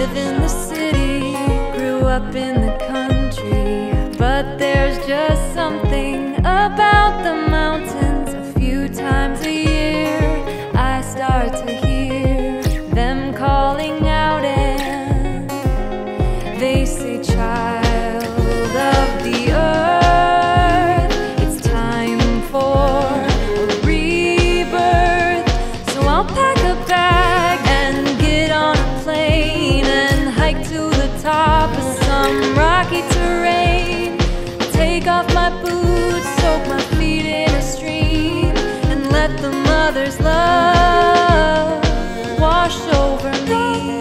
live in the city, grew up in the country, but there's just something about the mountains. A few times a year I start to hear them calling out, and they say, child of the earth, it's time for a rebirth. So I'll pack a bag and get on a plane and hike to the top of some rocky terrain. Take off my boots, soak my feet in a stream, and let the mother's love wash over me.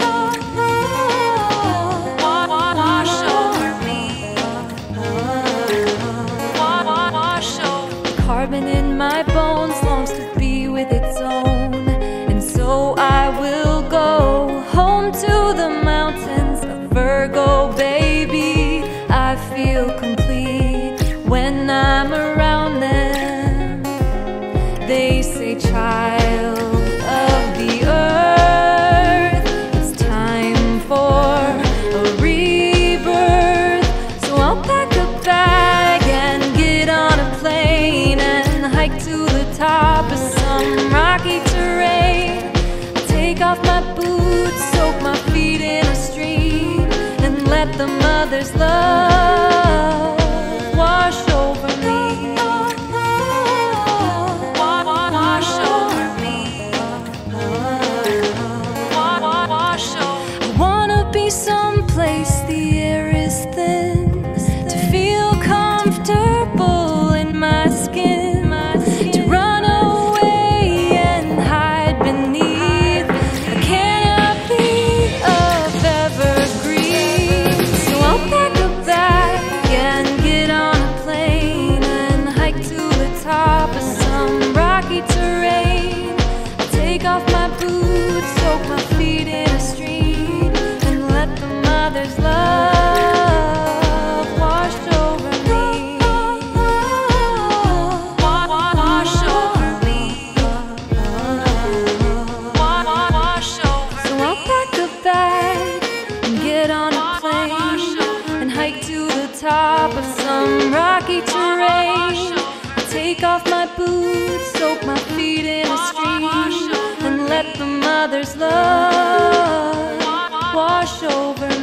Wash over me. Wash over. The carbon in my bones longs to be with its own, and so I will go home to the mountains. A Virgo baby, I feel complete when I'm around them. They say, child of the earth, it's time for a rebirth. So I'll pack a bag and get on a plane and hike to the top of some rocky terrain. Take off my boots, soak my feet in a stream, and let the mother's love wash over me. Wash over me. Wash over. I wanna be someplace the air is thin, to feel comfortable in my skin, to run away and hide beneath a canopy of evergreen. So I'll pack a bag and get on a plane and hike to the top of some rocky terrain. I'll take off my boots, soak my feet in a stream, and let the mother's love wash over me. Wash over me. Wash over. So I'll pack a bag and get on a plane and hike to the top of some rocky terrain. Take off my boots, soak my feet in a stream, and let the mother's love wash over